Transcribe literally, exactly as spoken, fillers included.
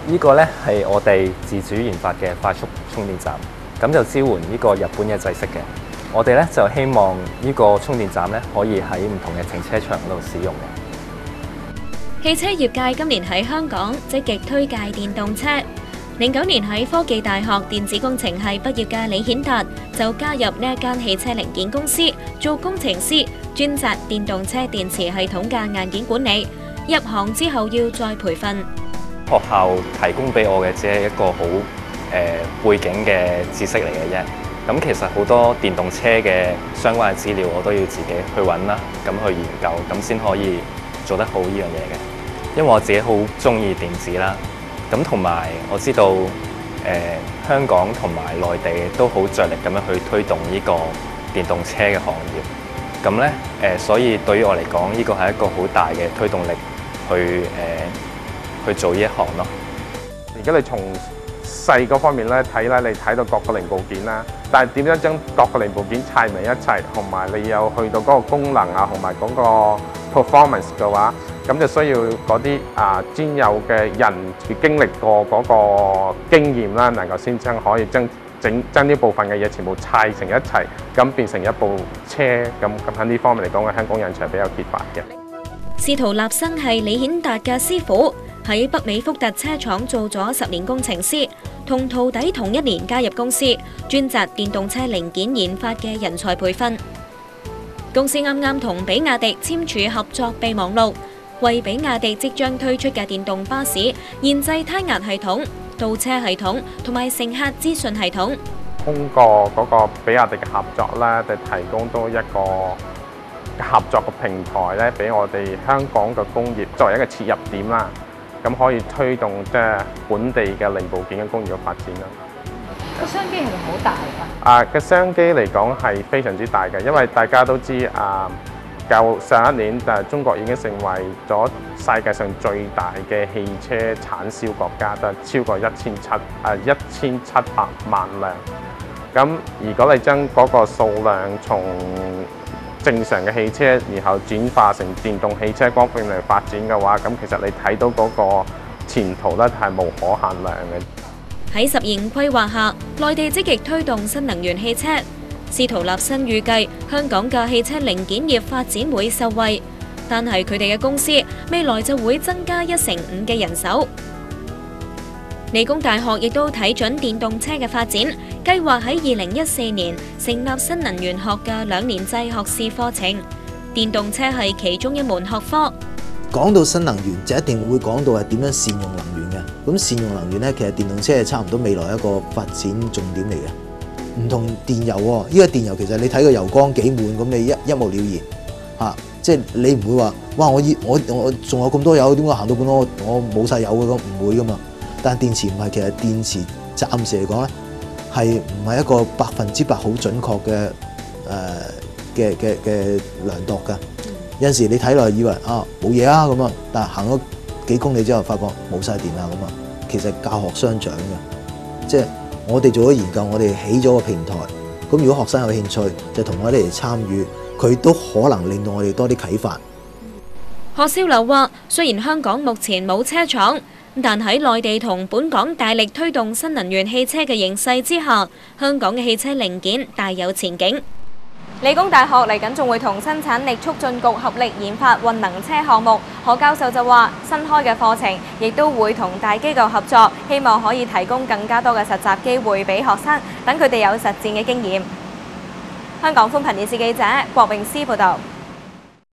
呢個咧係我哋自主研發嘅快速充電站，咁就支援呢個日本嘅製式嘅。我哋咧就希望呢個充電站咧可以喺唔同嘅停車場嗰度使用嘅。 汽車業界今年喺香港積極推介電動車。零九年喺科技大學電子工程系畢業嘅李顯達就加入呢一間汽車零件公司做工程師，專責電動車電池系統嘅硬件管理。入行之後要再培訓。 學校提供俾我嘅只係一個好誒、呃、背景嘅知識嚟嘅啫。咁其實好多電動車嘅相關嘅資料我都要自己去揾啦，咁去研究，咁先可以做得好呢樣嘢嘅。因為我自己好中意電子啦。咁同埋我知道，誒、呃、香港同埋內地都好着力咁樣去推動呢個電動車嘅行業。咁咧，誒、呃、所以對於我嚟講，呢個係一個好大嘅推動力去，去、呃、誒去做呢一行咯。 而家你從細嗰方面咧睇咧，你睇到各個零部件啦，但係點樣將各個零部件砌埋一齊，同埋你有去到嗰個功能啊，同埋嗰個 performance 嘅話。咁就需要嗰啲啊專有嘅人經歷過嗰個經驗啦，能夠先將可以將整將呢部分嘅嘢全部砌成一齊，咁變成一部車。咁咁喺呢方面嚟講，嘅香港人才比較揭發嘅。 司徒立生係李顯達嘅師傅，喺北美福特車廠做咗十年工程師，同徒弟同一年加入公司，專責電動車零件研發嘅人才培訓。公司啱啱同比亞迪簽署合作備忘錄。為比亞迪即將推出嘅電動巴士研製胎壓系統、倒車系統同埋乘客資訊系統。 通過嗰個比亞迪嘅合作咧，就提供多一個合作嘅平台咧，俾我哋香港嘅工業作為一個切入點啦，咁可以推動即係本地嘅零部件嘅工業嘅發展啦。 個商機係咪好大㗎？ 啊，嘅商機嚟講係非常之大嘅，因為大家都知啊。舊上一年，誒中國已經成為咗世界上最大嘅汽車產銷國家，就超過一千七誒一千七百萬輛。咁如果你將嗰個數量從正常嘅汽車，然後轉化成電動汽車嗰方面嚟發展嘅話，咁其實你睇到嗰個前途咧係無可限量嘅。 喺十年規劃下，內地積極推動新能源汽車。司徒立生預計香港嘅汽車零件業發展會受惠，但係佢哋嘅公司未來就會增加一成五嘅人手。理工大學亦都睇準電動車嘅發展，計劃喺二零一四年成立新能源學嘅兩年制學士課程，電動車係其中一門學科。 講到新能源就一定會講到係點樣善用能源嘅，咁善用能源呢，其實電動車係差唔多未來一個發展重點嚟嘅。唔同電油喎，依個電油其實你睇個油缸幾滿，咁你一一目了然嚇、啊，即係你唔會話哇我我我仲有咁多油，點解行到半路我冇晒油嘅？咁唔會噶嘛。但係電池唔係，其實電池暫時嚟講咧係唔係一個百分之百好準確嘅誒嘅嘅嘅量度㗎。有陣時你睇落以為啊冇嘢啊咁啊，但係行咗幾公里之後發覺冇晒電啊咁啊，其實教學相長嘅，即係。我哋做咗研究，我哋起咗個平台。咁如果學生有興趣，就同我哋嚟參與，佢都可能令到我哋多啲啟發。 何少樓話：雖然香港目前冇車廠，但喺內地同本港大力推動新能源汽車嘅形勢之下，香港嘅汽車零件大有前景。理工大學嚟緊仲會同生產力促進局合力研發混能車項目。何教授就話，新開嘅課程亦都會同大機構合作，希望可以提供更加多嘅實習機會俾學生，等佢哋有實戰嘅經驗。香港寬頻電視記者郭詠詩報導。